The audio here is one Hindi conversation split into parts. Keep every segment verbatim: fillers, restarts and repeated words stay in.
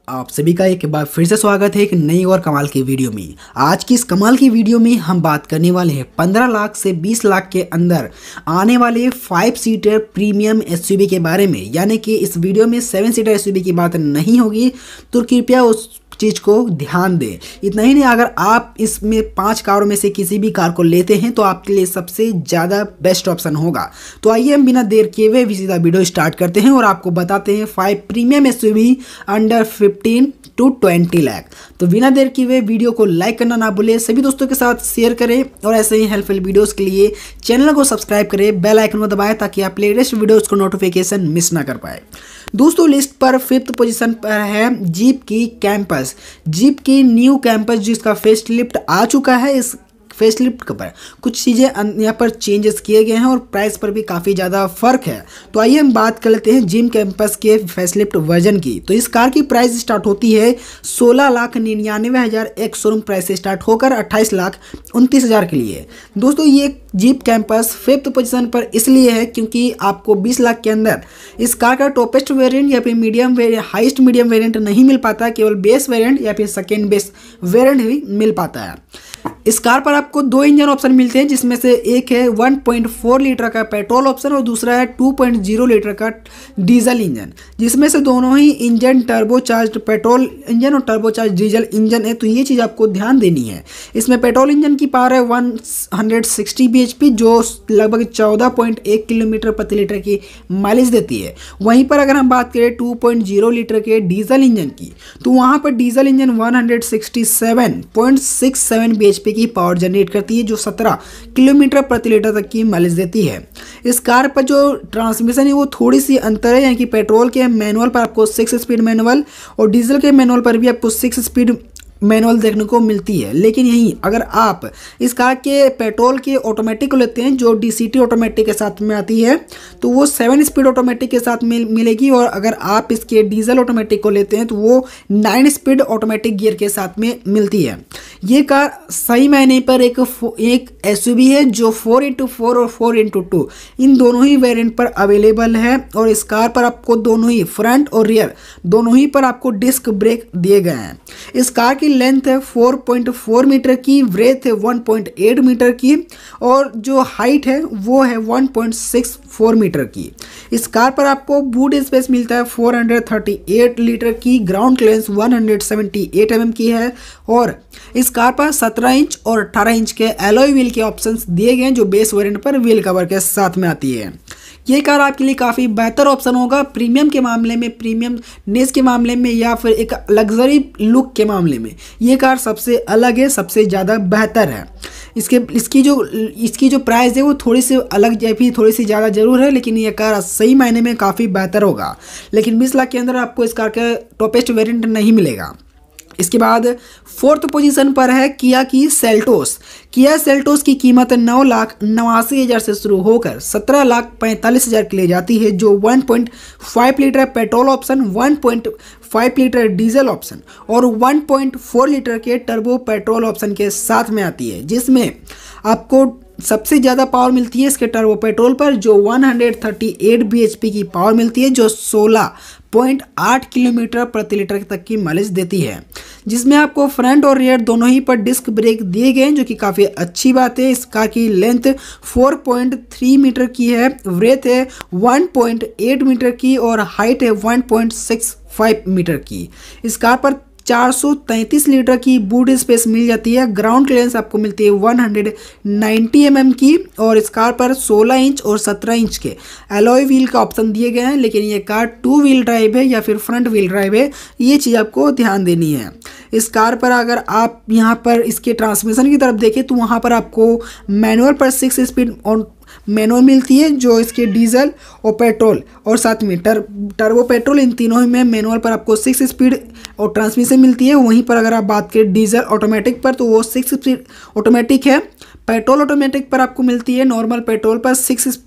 आप सभी का एक बार फिर से स्वागत है एक नई और कमाल की वीडियो में। आज की इस कमाल की वीडियो में हम बात करने वाले हैं पंद्रह लाख से बीस लाख के अंदर आने वाले फाइव सीटर प्रीमियम एसयूवी के बारे में। यानी कि इस वीडियो में सेवन सीटर एसयूवी की बात नहीं होगी, तो कृपया उस चीज़ को ध्यान दें। इतना ही नहीं, अगर आप इसमें पांच कारों में से किसी भी कार को लेते हैं तो आपके लिए सबसे ज़्यादा बेस्ट ऑप्शन होगा। तो आइए हम बिना देर किए हुए सीधा वीडियो स्टार्ट करते हैं और आपको बताते हैं five premium SUV under fifteen to twenty lakh. तो बिना देर किए हुए वीडियो को लाइक करना ना भूलें, सभी दोस्तों के साथ शेयर करें और ऐसे ही हेल्पफुल वीडियोस के लिए चैनल को सब्सक्राइब करें, बेल आइकन को दबाएं ताकि आप लेटेस्ट वीडियोस को नोटिफिकेशन मिस ना कर पाए। दोस्तों, लिस्ट पर फिफ्थ पोजीशन पर है जीप की कैंपस। जीप की न्यू कैंपस जिसका फेस लिफ्ट आ चुका है। इस फेस लिफ्ट के पर कुछ चीज़ें यहाँ पर चेंजेस किए गए हैं और प्राइस पर भी काफ़ी ज़्यादा फर्क है। तो आइए हम बात कर लेते हैं जीप कैंपस के फेस लिफ्ट वर्जन की। तो इस कार की प्राइस स्टार्ट होती है सोलह लाख निन्यानवे हज़ार एक शोरूम प्राइस से स्टार्ट होकर अट्ठाईस लाख उनतीस हज़ार के लिए। दोस्तों, ये जीप कैंपस फिफ्थ पोजीशन पर इसलिए है क्योंकि आपको बीस लाख के अंदर इस कार का टॉपेस्ट वेरिएंट या फिर medium variant highest medium variant नहीं मिल पाता, केवल बेस वेरिएंट या फिर सेकेंड बेस वेरिएंट ही मिल पाता है। इस कार पर आपको दो इंजन ऑप्शन मिलते हैं, जिसमें से एक है वन पॉइंट फोर लीटर का पेट्रोल ऑप्शन और दूसरा है टू पॉइंट ज़ीरो लीटर का डीजल इंजन, जिसमें से दोनों ही इंजन टर्बोचार्ज्ड पेट्रोल इंजन और टर्बोचार्ज डीजल इंजन है। तो ये चीज़ आपको ध्यान देनी है। इसमें पेट्रोल इंजन की पावर है one hundred sixty B H P, जो लगभग चौदह पॉइंट एक किलोमीटर प्रति लीटर की माइलेज देती है। वहीं पर अगर हम बात करें टू पॉइंट ज़ीरो लीटर के डीजल इंजन की, तो वहाँ पर diesel engine one hundred sixty seven point six seven B H P की पावर जनरेट करती है, जो सत्रह किलोमीटर प्रति लीटर तक की माइलेज देती है। इस कार पर जो ट्रांसमिशन है वो थोड़ी सी अंतर है, यानी कि पेट्रोल के मैनुअल पर आपको सिक्स स्पीड मैनुअल और डीजल के मैनुअल पर भी आपको सिक्स स्पीड मैनुअल देखने को मिलती है। लेकिन यहीं अगर आप इस कार के पेट्रोल के ऑटोमेटिक को लेते हैं, जो डीसीटी ऑटोमेटिक के साथ में आती है, तो वो सेवन स्पीड ऑटोमेटिक के साथ मिल मिलेगी। और अगर आप इसके डीजल ऑटोमेटिक को लेते हैं तो वो नाइन स्पीड ऑटोमेटिक गियर के साथ में मिलती है। ये कार सही मायने पर एक एक एसयूवी है जो फोर इंटू फोर और फोर इंटू टू इन दोनों ही वेरिएंट पर अवेलेबल है। और इस कार पर आपको दोनों ही फ्रंट और रियर दोनों ही पर आपको डिस्क ब्रेक दिए गए हैं। इस कार की लेंथ है फोर पॉइंट फोर मीटर की, ब्रेथ है वन पॉइंट एट मीटर की और जो हाइट है वो है one point six four metre की। इस कार पर आपको बूट स्पेस मिलता है four hundred thirty eight litre की, ground clearance one hundred seventy eight M M की है और इस कार पर सत्रह इंच और अठारह इंच के एलॉय व्हील के ऑप्शंस दिए गए हैं, जो बेस वेरिएंट पर व्हील कवर के साथ में आती है। ये कार आपके लिए काफ़ी बेहतर ऑप्शन होगा प्रीमियम के मामले में, प्रीमियम नेस के मामले में या फिर एक लग्जरी लुक के मामले में। ये कार सबसे अलग है, सबसे ज़्यादा बेहतर है। इसके इसकी जो इसकी जो प्राइस है वो थोड़ी सी अलग या फिर थोड़ी सी ज़्यादा जरूर है, लेकिन ये कार सही मायने में काफ़ी बेहतर होगा। लेकिन बीस लाख के अंदर आपको इस कार का टॉपेस्ट वेरिएंट नहीं मिलेगा। इसके बाद फोर्थ पोजीशन पर है किया की सेल्टोस। किया सेल्टोस की कीमत नौ लाख नवासी हज़ार से शुरू होकर सत्रह लाख पैंतालीस हज़ार के लिए जाती है, जो one point five litre petrol option, one point five litre diesel option और वन पॉइंट फोर लीटर के टर्बो पेट्रोल ऑप्शन के साथ में आती है। जिसमें आपको सबसे ज़्यादा पावर मिलती है इसके टर्बो पेट्रोल पर, जो one hundred thirty eight B H P की पावर मिलती है, जो सोलह पॉइंट आठ किलोमीटर प्रति लीटर तक की माइलेज देती है। जिसमें आपको फ्रंट और रियर दोनों ही पर डिस्क ब्रेक दिए गए हैं, जो कि काफ़ी अच्छी बात है। इस कार की length four point three metre की है, ब्रेथ है वन पॉइंट एट मीटर की और हाइट है one point six five metre की। इस कार पर चार सौ तैंतीस लीटर की बूट स्पेस मिल जाती है। ग्राउंड क्लियरेंस आपको मिलती है one hundred ninety M M की और इस कार पर सोलह इंच और सत्रह इंच के एलॉय व्हील का ऑप्शन दिए गए हैं। लेकिन ये कार टू व्हील ड्राइव है या फिर फ्रंट व्हील ड्राइव है, ये चीज़ आपको ध्यान देनी है। इस कार पर अगर आप यहाँ पर इसके ट्रांसमिशन की तरफ देखें तो वहाँ पर आपको मैनुअल पर सिक्स स्पीड और मैनुअल मिलती है, जो इसके डीजल और पेट्रोल और साथ में टर टर्बो पेट्रोल इन तीनों में मैनुअल पर आपको सिक्स स्पीड और ट्रांसमिशन मिलती है। वहीं पर अगर आप बात करें डीजल ऑटोमेटिक पर तो वो सिक्स स्पीड ऑटोमेटिक है। पेट्रोल ऑटोमेटिक पर आपको मिलती है नॉर्मल पेट्रोल पर six speed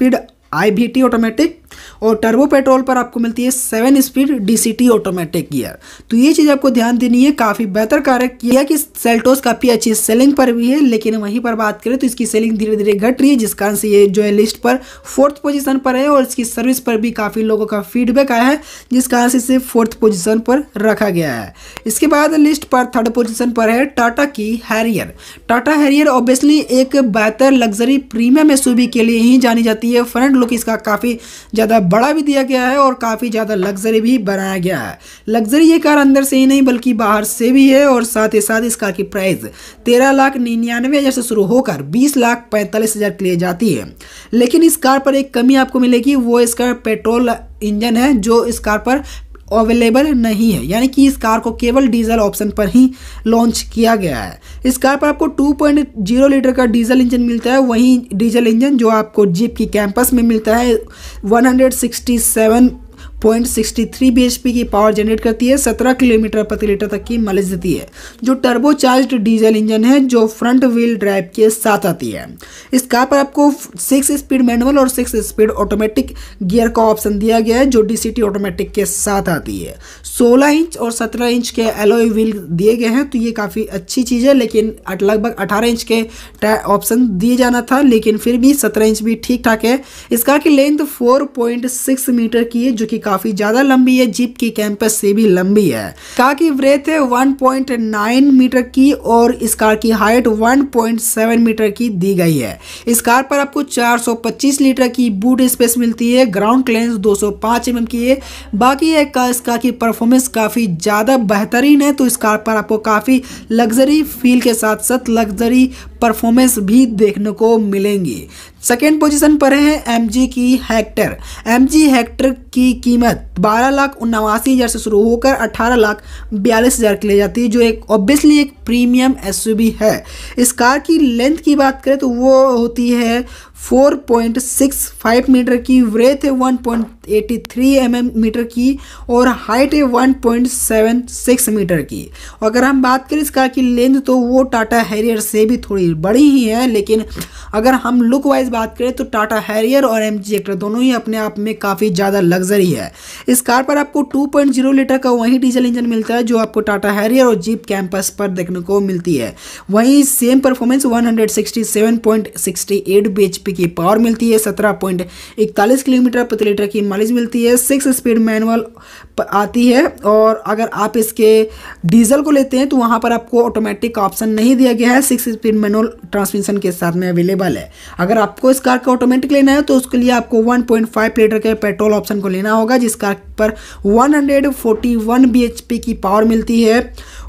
I V T automatic, और टर्बो पेट्रोल पर आपको मिलती है seven speed D C T automatic gear. तो ये चीज़ आपको ध्यान देनी है, काफ़ी बेहतर कार्य किया कि सेल्टोस काफ़ी अच्छी सेलिंग पर भी है, लेकिन वहीं पर बात करें तो इसकी सेलिंग धीरे धीरे घट रही है, जिस कारण से ये जो है लिस्ट पर फोर्थ पोजीशन पर है, और इसकी सर्विस पर भी काफ़ी लोगों का फीडबैक आया है, जिस कारण से इसे फोर्थ पोजीशन पर रखा गया है। इसके बाद लिस्ट पर थर्ड पोजीशन पर है टाटा की हैरियर। टाटा हैरियर ऑब्वियसली एक बेहतर लग्जरी प्रीमियम एसयूवी के लिए ही जानी जाती है। फ्रंट लुक इसका काफ़ी ज़्यादा बड़ा भी दिया गया है और काफ़ी ज़्यादा लग्जरी भी बनाया गया है। लग्जरी ये कार अंदर से ही नहीं बल्कि बाहर से भी है, और साथ ही साथ इस कार की प्राइस तेरह लाख निन्यानवे हज़ार से शुरू होकर बीस लाख पैंतालीस हज़ार के लिए जाती है। लेकिन इस कार पर एक कमी आपको मिलेगी, वो इसका पेट्रोल इंजन है जो इस कार पर अवेलेबल नहीं है, यानी कि इस कार को केवल डीजल ऑप्शन पर ही लॉन्च किया गया है। इस कार पर आपको टू पॉइंट ज़ीरो लीटर का डीजल इंजन मिलता है, वहीं डीजल इंजन जो आपको जीप की कैंपस में मिलता है one sixty seven point six three B H P की पावर जनरेट करती है, सत्रह किलोमीटर प्रति लीटर तक की माइलेज देती है, जो टर्बो चार्ज्ड डीजल इंजन है जो फ्रंट व्हील ड्राइव के साथ आती है। इस कार पर आपको सिक्स स्पीड मैनुअल और सिक्स स्पीड ऑटोमेटिक गियर का ऑप्शन दिया गया है, जो डी सी टी ऑटोमेटिक के साथ आती है। सोलह इंच और सत्रह इंच के एलॉय व्हील दिए गए हैं, तो ये काफ़ी अच्छी चीज़ है, लेकिन लगभग अठारह इंच के ऑप्शन दिए जाना था, लेकिन फिर भी सत्रह इंच भी ठीक ठाक है। इस कार की length four point six metre की है, जो कि काफी ज्यादा लंबी है, जीप की कैंपस से भी लंबी है। कार की ब्रेथ है वन पॉइंट नाइन मीटर की, और इस कार की height one point seven metre की दी गई है। इस कार पर आपको चार सौ पच्चीस लीटर की बूट स्पेस मिलती है, ग्राउंड क्लियरेंस दो सौ पाँच एम एम की है। बाकी है कार, इस कार की परफॉर्मेंस काफी ज्यादा बेहतरीन है, तो इस कार पर आपको काफी लग्जरी फील के साथ साथ लग्जरी परफॉर्मेंस भी देखने को मिलेंगी। सेकेंड पोजीशन पर है एम जी की हेक्टर। एम जी हेक्टर की कीमत बारह लाख उन्नासी हज़ार से शुरू होकर अठारह लाख बयालीस हज़ार के लिए जाती है, जो एक ऑब्वियसली एक प्रीमियम एसयूवी है। इस कार की लेंथ की बात करें तो वो होती है four point six five metre की, ब्रेथ है one point eighty three M M metre की, और हाइट है one point seven six metre की। अगर हम बात करें इस कार की लेंथ तो वो टाटा हैरियर से भी थोड़ी बड़ी ही है, लेकिन अगर हम लुक वाइज बात करें तो टाटा हैरियर और एम जी हेक्टर दोनों ही अपने आप में काफ़ी ज़्यादा लग्जरी है। इस कार पर आपको टू पॉइंट ज़ीरो लीटर का वही डीजल इंजन मिलता है जो आपको टाटा हैरियर और जीप कैंपस पर देखने को मिलती है। वहीं same performance one sixty seven point six eight B H P की पावर मिलती है, सत्रह पॉइंट इकतालीस किलोमीटर प्रति लीटर की माइलेज मिलती है, सिक्स स्पीड मैनुअल आती है। और अगर आप इसके डीजल को लेते हैं तो वहाँ पर आपको ऑटोमेटिक ऑप्शन नहीं दिया गया है, सिक्स स्पीड मैनुअल ट्रांसमिशन के साथ में अवेलेबल है। अगर आपको इस कार का ऑटोमेटिक लेना है तो उसके लिए आपको वन पॉइंट फाइव लीटर के पेट्रोल ऑप्शन को लेना होगा, जिस कार पर one forty one B H P की पावर मिलती है,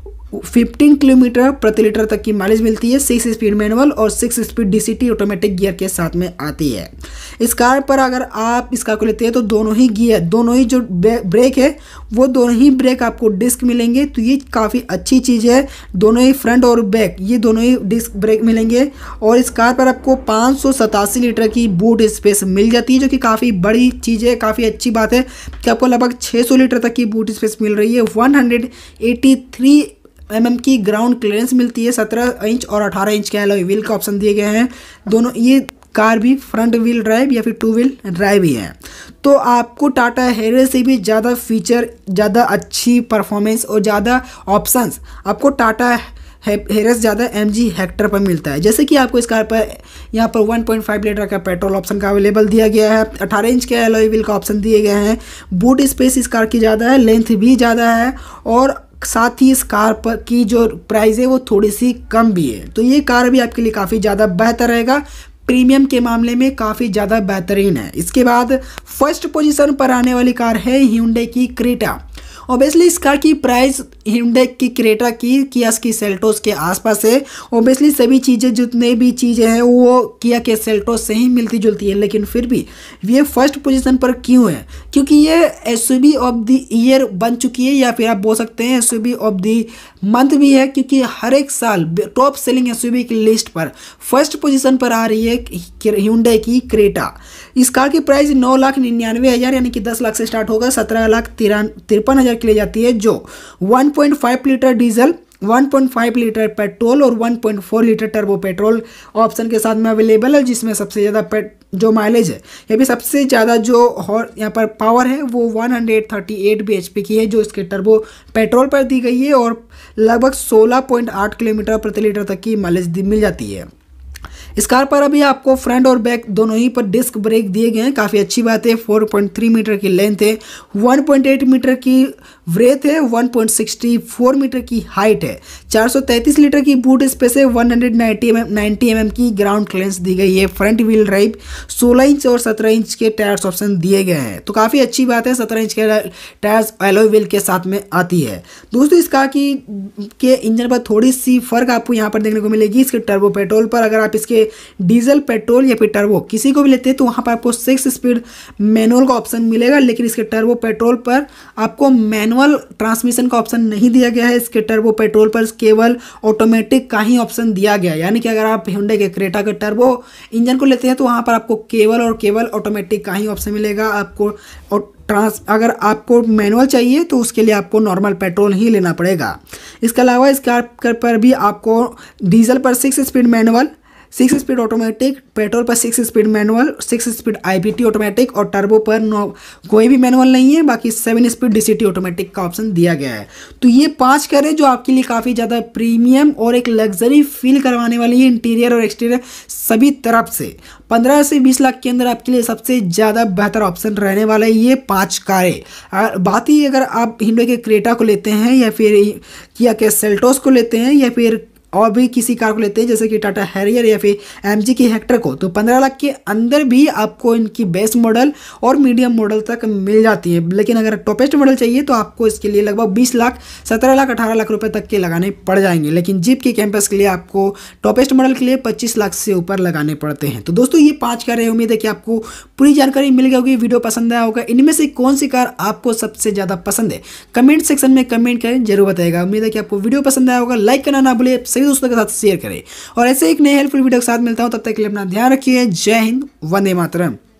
पंद्रह किलोमीटर प्रति लीटर तक की माइलेज मिलती है, सिक्स स्पीड मैनुअल और six speed DCT automatic gear के साथ में आती है। इस कार पर अगर आप इस कार को लेते हैं तो दोनों ही गियर, दोनों ही जो ब्रेक है वो दोनों ही ब्रेक आपको डिस्क मिलेंगे, तो ये काफ़ी अच्छी चीज़ है। दोनों ही फ्रंट और बैक ये दोनों ही डिस्क ब्रेक मिलेंगे। और इस कार पर आपको पाँच सौ सतासी लीटर की बूट स्पेस मिल जाती है, जो कि काफ़ी बड़ी चीज़ है, काफ़ी अच्छी बात है कि आपको लगभग छः सौ लीटर तक की बूट स्पेस मिल रही है। One eighty three M M की ग्राउंड क्लियरेंस मिलती है, सत्रह इंच और अठारह इंच के अलॉय व्हील का ऑप्शन दिए गए हैं। दोनों ये कार भी फ्रंट व्हील ड्राइव या फिर टू व्हील ड्राइव ही है, तो आपको टाटा हैरियर से भी ज़्यादा फीचर, ज़्यादा अच्छी परफॉर्मेंस और ज़्यादा ऑप्शंस आपको टाटा हैरियर ज़्यादा एम जी हेक्टर पर मिलता है। जैसे कि आपको इस कार पर यहाँ पर वन पॉइंट फाइव लीटर का पेट्रोल ऑप्शन का अवेलेबल दिया गया है, अठारह इंच के अलॉय व्हील का ऑप्शन दिए गए हैं, बूट स्पेस इस कार की ज़्यादा है, लेंथ भी ज़्यादा है, और साथ ही इस कार पर की जो प्राइस है वो थोड़ी सी कम भी है। तो ये कार भी आपके लिए काफ़ी ज़्यादा बेहतर रहेगा, प्रीमियम के मामले में काफ़ी ज़्यादा बेहतरीन है। इसके बाद फर्स्ट पोजीशन पर आने वाली कार है Hyundai की क्रेटा। ऑब्वियसली इस कार की प्राइस Hyundai की क्रेटा की किया की सेल्टोस के आसपास है। ऑब्वियसली सभी चीज़ें जितने भी चीज़ें हैं वो किया के सेल्टोस से ही मिलती जुलती है, लेकिन फिर भी ये फर्स्ट पोजीशन पर क्यों है? क्योंकि ये एसयूवी ऑफ द ईयर बन चुकी है, या फिर आप बोल सकते हैं एसयूवी ऑफ द मंथ भी है, क्योंकि हर एक साल टॉप सेलिंग एसयूवी की लिस्ट पर फर्स्ट पोजीशन पर आ रही है Hyundai की क्रेटा। इस कार की प्राइस नौ लाख निन्यानवे हज़ार यानी कि दस लाख से स्टार्ट होगा, सत्रह लाख तिरान तिरपन हज़ार के लिए जाती है, जो one point five litre diesel, one point five litre petrol और one point four litre turbo petrol option के साथ में अवेलेबल है, जिसमें सबसे ज़्यादा जो माइलेज है ये भी सबसे ज़्यादा जो और यहाँ पर पावर है वो वन थर्टी एट बीएचपी की है, जो इसके टर्बो पेट्रोल पर दी गई है और लगभग सोलह पॉइंट आठ किलोमीटर प्रति लीटर तक की माइलेज मिल जाती है। इस कार पर अभी आपको फ्रंट और बैक दोनों ही पर डिस्क ब्रेक दिए गए हैं, काफ़ी अच्छी बात है। फोर पॉइंट थ्री मीटर की लेंथ है, वन पॉइंट एट मीटर की ब्रेथ है, one point sixty four metre की हाइट है, चार सौ तैंतीस लीटर की बूट स्पेस है, वन नाइंटी एम एम की ग्राउंड क्लियरेंस दी गई है। फ्रंट व्हील ड्राइव, सोलह इंच और सत्रह इंच के टायर्स ऑप्शन दिए गए हैं, तो काफ़ी अच्छी बात है। सत्रह इंच के टायर्स एलॉय व्हील के साथ में आती है। दोस्तों इस कार की के इंजन पर थोड़ी सी फर्क आपको यहाँ पर देखने को मिलेगी इसके टर्बो पेट्रोल पर। अगर आप इसके डीजल, पेट्रोल या फिर टर्बो किसी को भी लेते हैं तो वहाँ पर आपको सिक्स स्पीड मैनुअल का ऑप्शन मिलेगा, लेकिन इसके टर्बो पेट्रोल पर आपको मैनुअल ट्रांसमिशन का ऑप्शन नहीं दिया गया है। इसके टर्बो पेट्रोल पर केवल ऑटोमेटिक का ही ऑप्शन दिया गया है, यानी कि अगर आप Hyundai के क्रेटा के टर्बो इंजन को लेते हैं तो वहाँ पर आपको केवल और केवल ऑटोमेटिक का ही ऑप्शन मिलेगा। आपको ट्रांस अगर आपको मैनुअल चाहिए तो उसके लिए आपको नॉर्मल पेट्रोल ही लेना पड़ेगा। इसके अलावा इस कार पर भी आपको डीजल पर six speed manual, six speed automatic, petrol पर six speed manual, six speed IPT automatic और टर्बो पर नो कोई भी मैनुअल नहीं है, बाकी सेवन स्पीड डीसीटी ऑटोमेटिक का ऑप्शन दिया गया है। तो ये पांच कारें जो आपके लिए काफ़ी ज़्यादा प्रीमियम और एक लग्जरी फील करवाने वाली है, इंटीरियर और एक्सटीरियर सभी तरफ से। पंद्रह से बीस लाख के अंदर आपके लिए सबसे ज़्यादा बेहतर ऑप्शन रहने वाला है ये पाँच कारें। बात ही अगर आप Hyundai के क्रेटा को लेते हैं या फिर किया के सेल्टोस को लेते हैं या फिर और भी किसी कार को लेते हैं जैसे कि टाटा हैरियर या फिर एमजी की हेक्टर को, तो पंद्रह लाख के अंदर भी आपको इनकी बेस मॉडल और मीडियम मॉडल तक मिल जाती है। लेकिन अगर टॉपेस्ट मॉडल चाहिए तो आपको इसके लिए लगभग बीस लाख, सत्रह लाख, अठारह लाख रुपए तक के लगाने पड़ जाएंगे। लेकिन जीप के कैंपस के लिए आपको टॉपेस्ट मॉडल के लिए पच्चीस लाख से ऊपर लगाने पड़ते हैं। तो दोस्तों ये पाँच कारें, उम्मीद है कि आपको पूरी जानकारी मिल गई होगी, वीडियो पसंद आया होगा। इनमें से कौन सी कार आपको सबसे ज़्यादा पसंद है कमेंट सेक्शन में कमेंट करें, जरूर बताएगा। उम्मीद है कि आपको वीडियो पसंद आया होगा, लाइक करना ना भूलिए, सभी दोस्तों के साथ शेयर करें और ऐसे एक नए हेल्पफुल वीडियो के साथ मिलता हूं, तब तक के लिए अपना ध्यान रखिए। जय हिंद, वंदे मातरम।